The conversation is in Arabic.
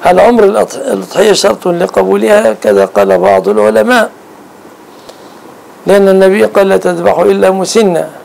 هل عمر الأضحية شرط لقبولها؟ كذا قال بعض العلماء، لأن النبي قال لا تذبحوا إلا مسنة،